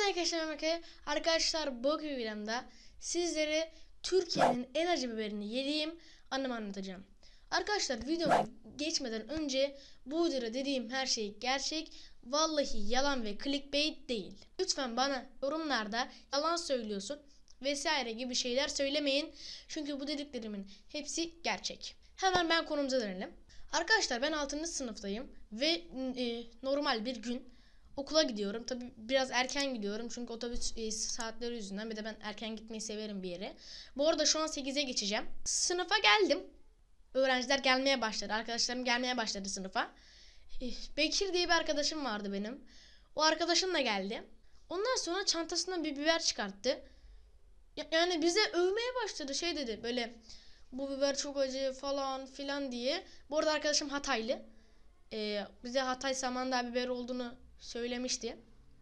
Hepinize arkadaşlar bugün videomda sizlere Türkiye'nin en acı biberini yediğim anımı anlatacağım. Arkadaşlar videoma geçmeden önce bu videoda dediğim her şey gerçek, vallahi yalan ve clickbait değil. Lütfen bana yorumlarda yalan söylüyorsun vesaire gibi şeyler söylemeyin. Çünkü bu dediklerimin hepsi gerçek. Hemen ben konumuza dönelim. Arkadaşlar ben 6. sınıftayım ve normal bir gün okula gidiyorum. Tabi biraz erken gidiyorum çünkü otobüs saatleri yüzünden, bir de ben erken gitmeyi severim bir yere. Bu arada şu an 8'e geçeceğim. Sınıfa geldim. Öğrenciler gelmeye başladı. Arkadaşlarım gelmeye başladı sınıfa. Bekir diye bir arkadaşım vardı benim. O arkadaşım da geldi. Ondan sonra çantasından bir biber çıkarttı. Yani bize övmeye başladı. Şey dedi böyle, bu biber çok acı falan filan diye. Bu arada arkadaşım Hataylı. Bize Hatay Samandağ biberi olduğunu söylemişti.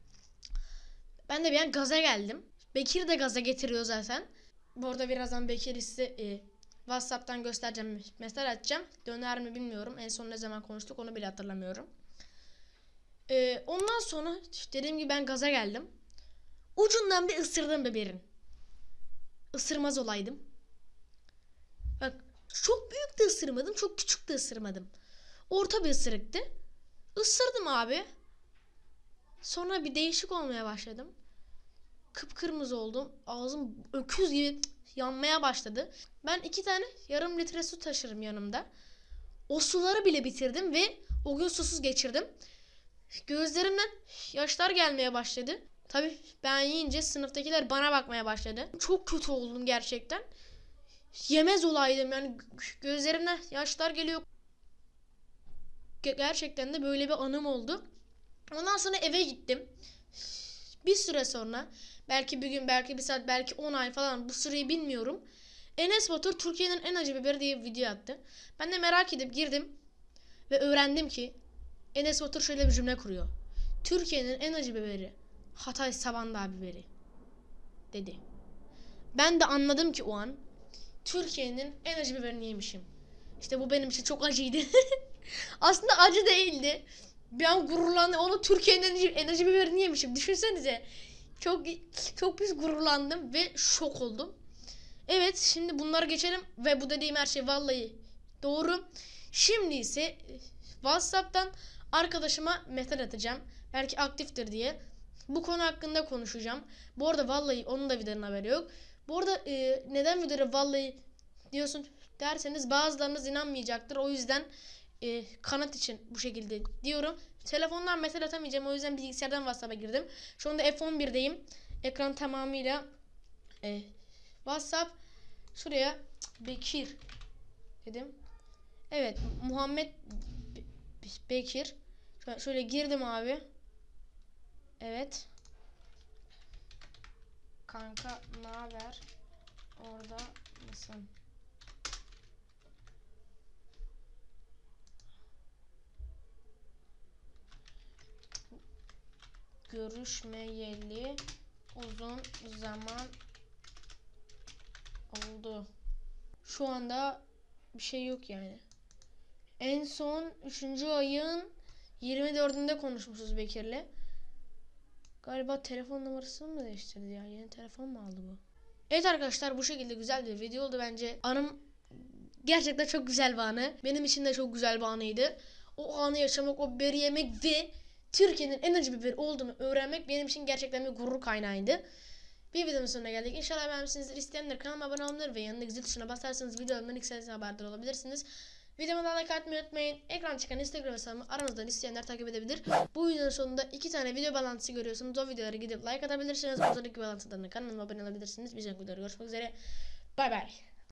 Ben de bir an gaza geldim. Bekir de gaza getiriyor zaten. Bu arada birazdan Bekir size WhatsApp'tan göstereceğim, mesaj atacağım. Döner mi bilmiyorum. En son ne zaman konuştuk onu bile hatırlamıyorum. Ondan sonra dediğim gibi ben gaza geldim. Ucundan bir ısırdım biberin. Isırmaz olaydım. Bak, çok büyük de ısırmadım, çok küçük de ısırmadım. Orta bir ısırıktı. Isırdım abi. Sonra bir değişik olmaya başladım. Kıpkırmızı oldum. Ağzım öküz gibi yanmaya başladı. Ben 2 tane yarım litre su taşırım yanımda. O suları bile bitirdim ve o gün susuz geçirdim. Gözlerimden yaşlar gelmeye başladı. Tabii ben yiyince sınıftakiler bana bakmaya başladı. Çok kötü oldum gerçekten. Yemez olaydım yani, gözlerimden yaşlar geliyor. Gerçekten de böyle bir anım oldu. Ondan sonra eve gittim. Bir süre sonra, belki bir gün, belki bir saat, belki 10 ay falan, bu süreyi bilmiyorum. Enes Batur Türkiye'nin en acı biberi diye bir video attı. Ben de merak edip girdim ve öğrendim ki Enes Batur şöyle bir cümle kuruyor. Türkiye'nin en acı biberi Hatay Samandağ biberi dedi. Ben de anladım ki o an Türkiye'nin en acı biberini yemişim. İşte bu benim için çok acıydı. Aslında acı değildi. Bir an gururlandım. Onu Türkiye'nin en acı biberini yemişim. Düşünsenize. Çok pis gururlandım ve şok oldum. Evet, şimdi bunları geçelim ve bu dediğim her şey vallahi doğru. Şimdi ise WhatsApp'tan arkadaşıma mesaj atacağım. Belki aktiftir diye. Bu konu hakkında konuşacağım. Bu arada vallahi onun da videonun haberi yok. Bu arada neden videoda vallahi diyorsun derseniz bazılarınız inanmayacaktır. O yüzden kanıt için bu şekilde diyorum. Telefondan mesaj atamayacağım. O yüzden bilgisayardan WhatsApp'a girdim. Şu anda F11'deyim. Ekran tamamıyla WhatsApp. Şuraya Bekir dedim. Evet, Muhammed Bekir. Şöyle girdim abi. Evet. Kanka naber? Orada mısın? Görüşmeyeli uzun zaman oldu. Şu anda bir şey yok yani. En son 3. ayın 24'ünde konuşmuşuz Bekir'le. Galiba telefon numarasını mı değiştirdi ya? Yeni telefon mu aldı bu? Evet arkadaşlar, bu şekilde güzel bir video oldu bence. Anım gerçekten çok güzel bir anı. Benim için de çok güzel bir anıydı. O anı yaşamak, o biberi yemek ve Türkiye'nin en acı biberi olduğunu öğrenmek benim için gerçekten bir gurur kaynağıydı. Bir videonun sonuna geldik. İnşallah beğenmişsinizdir. İsteyenler kanalıma abone olabilir ve yanındaki zil tuşuna basarsanız videolarımdan ilk sesle haberdar olabilirsiniz. Videoma da like atmayı unutmayın. Ekran çıkan Instagram hesabımı aranızdan isteyenler takip edebilir. Bu videonun sonunda 2 tane video bağlantısı görüyorsunuz. O videolara gidip like atabilirsiniz. O sonraki bağlantılarına kanalıma abone olabilirsiniz. Bir sonraki videoda görüşmek üzere. Bay bay.